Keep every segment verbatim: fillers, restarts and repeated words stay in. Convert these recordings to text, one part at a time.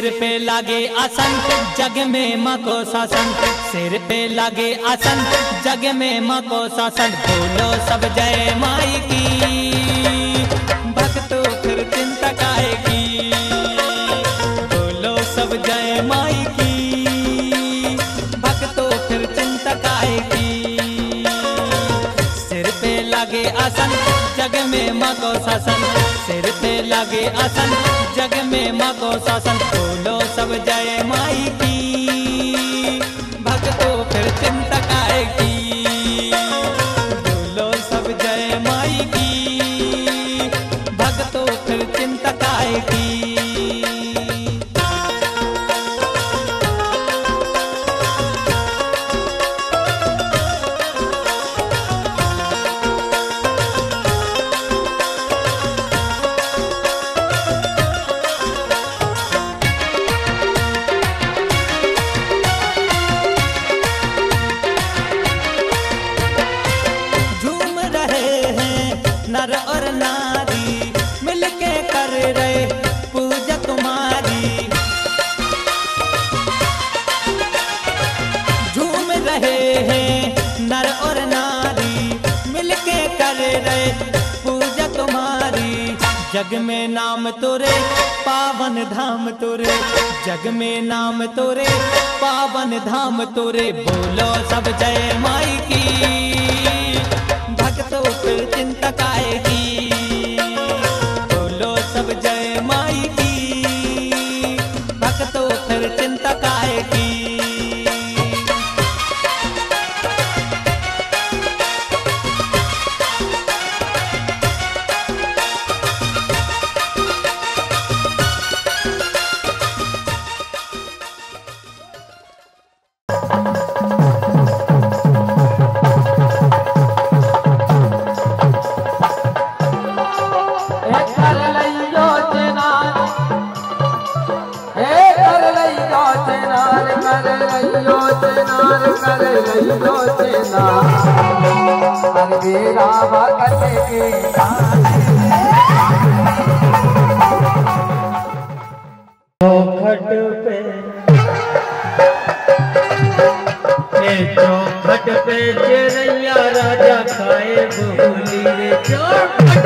सिर पे लागे आसन जग में माँ को शासन, सिर पे लागे आसन जग में माँ को शासन। बोलो सब जय माई की, भक्तों फिर चिंता काहे की। बोलो सब जय माई की, भक्तों फिर चिंता काहे की। सिर पे लागे आसन जग में माँ को शासन, सिर पे लागे आसन जग में माँ को शासन। बोलो सब जय माई की, भक्तों फिर चिंता काहे की। बोलो सब जय माई की, भक्तों फिर चिंता काहे की। नर और नारी मिलके कर रहे पूजा तुम्हारी, झूम रहे हैं नर और नारी मिलके कर रहे पूजा तुम्हारी। जग में नाम तोरे पावन धाम तोरे, जग में नाम तोरे पावन धाम तोरे। बोलो सब जय माई की, भक्तों फिर चिंता काहे की। बोलो सब जय माई की, भक्तों फिर चिंता काहे की। चौखट पे चौखट पे चिरैया राजा खाए बोली रे चौखट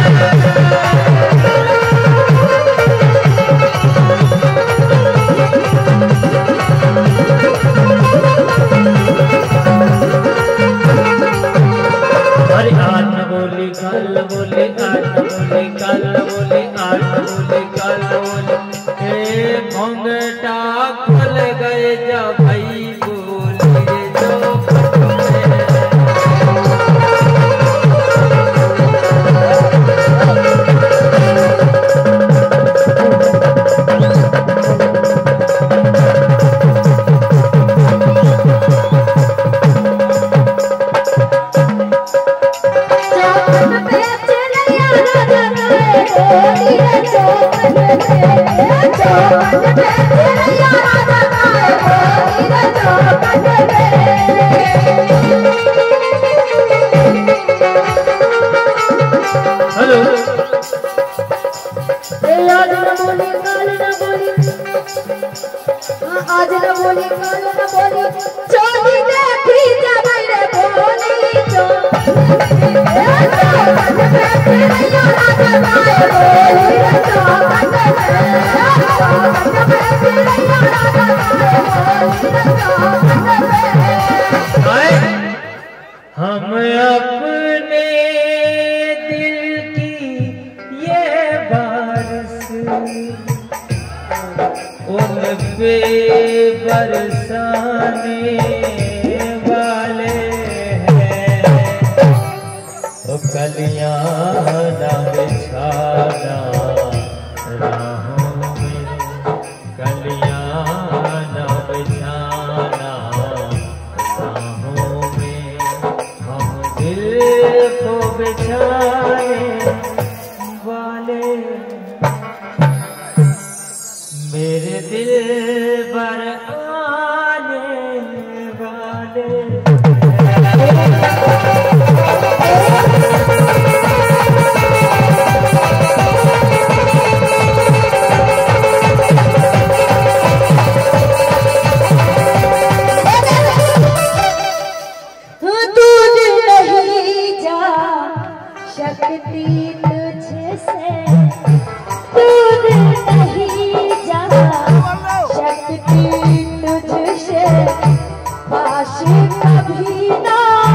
अरे आठ बोली कल बोली आठ बोली कल बोली आठ बोली कल बोली ए घोंघटा खुल गए जा भाई बोली रे चौखट आज न बोली कल न बोली चोरी देखी जाबे रे बोली चो ए चो कटे रैया राजा गाए बोली रे चो कटे कटे रैया राजा गाए बोली रे चो कटे हम अपने दिल की ये बारिश उन पे बरसाने वाले हैं। ओ कलियां ना बिछाना राहों में, कलियां ना बिछाना राहों में। हम दिल को बिछाने वाले मेरे दिल पर आने वाले। शक्ति तुझसे दूर नहीं जा, शक्ति तुझसे पास कभी ना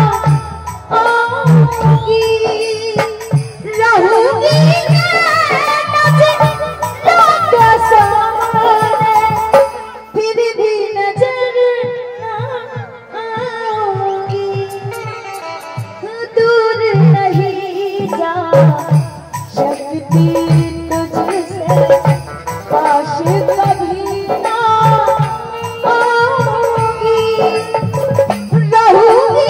आऊंगी, रहूंगी नजरों के सामने, फिर भी नजर ना आऊंगी, दूर नहीं जा, शक्ति तुझसे पास कभी ना आऊंगी, रहूंगी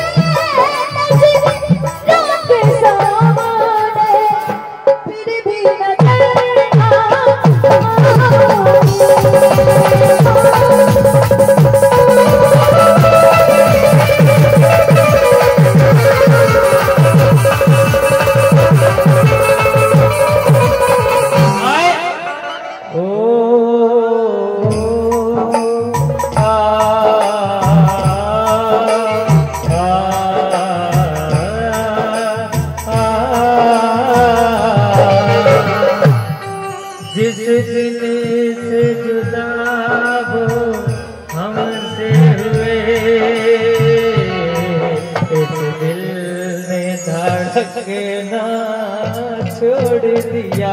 नजरों के सामने, फिर भी नजर ना आऊंगी। जिस दिन से जुदा वो हमसे हुए, इस दिल ने धड़कना छोड़ दिया।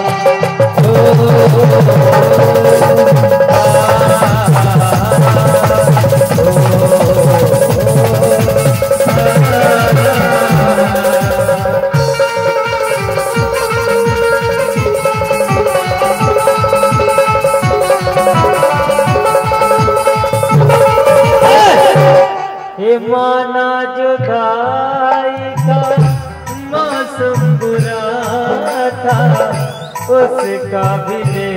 ये माना जुदाई का मौसम बुरा था, उसका भी ले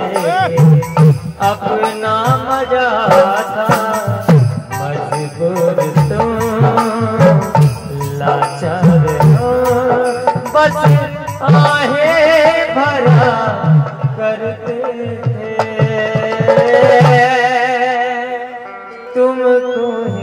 अपना मजा था, मजबूर तुम लाचार हो, बस आहें भरा करते थे, तुमको ही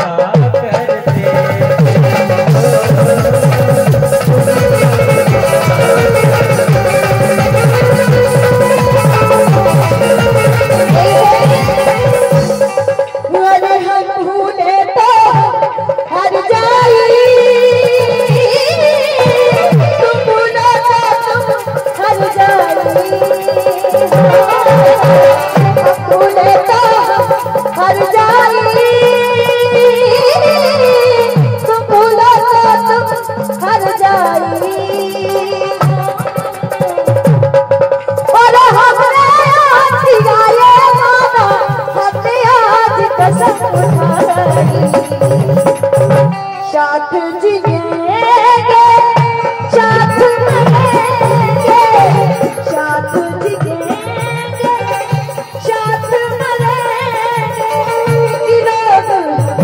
साथ जिएंगे, साथ मरेंगे, साथ जिएंगे, साथ मरेंगे, याद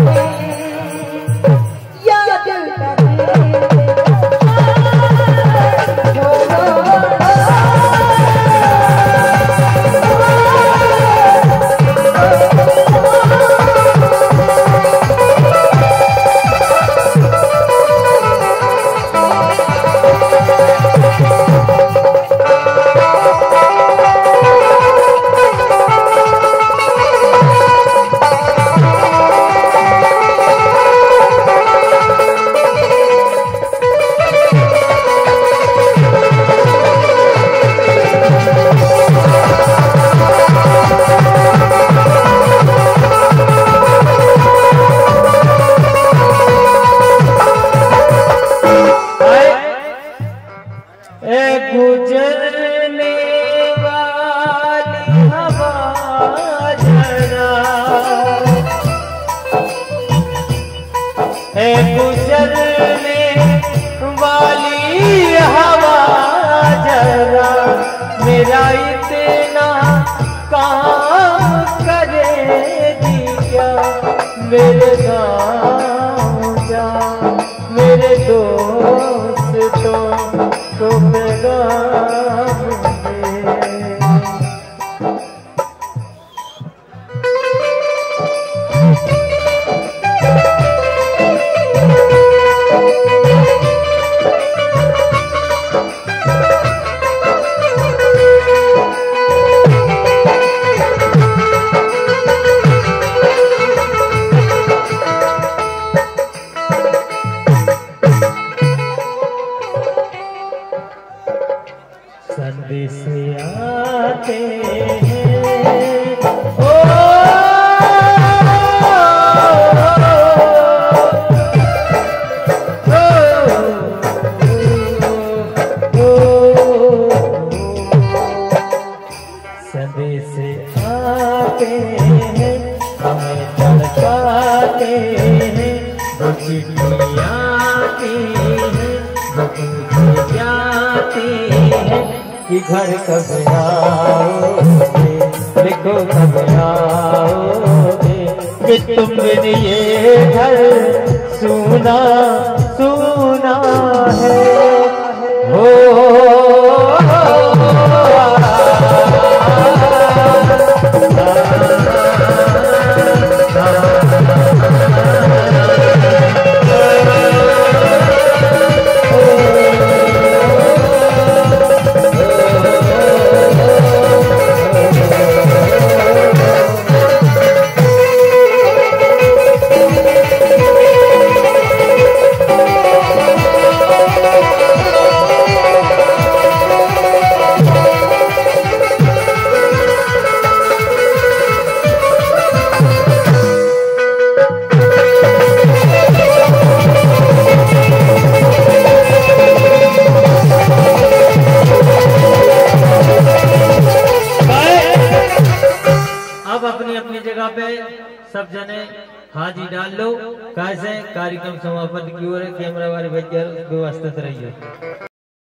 गुजरने वाली हवा जरा, है गुजरने वाली हवा जरा, मेरा इतना काम करेगी क्या, मेरे गाँव जा मेरे दोस्तों को पैगाम दे। संदेश आते हैं ओ संदेश आते हैं हमें तड़पाते हैं वो चिट्ठियाँ आती हैं वो पूछे जाते हैं कि घर कब आओगे लिखो कब आओगे कि तुम बिन ये घर सुना सुना है हो सब जने हाजी डाल लो कैसे कार्यक्रम समापन की ओर कैमरा वाले भैया व्यवस्थित रहिए।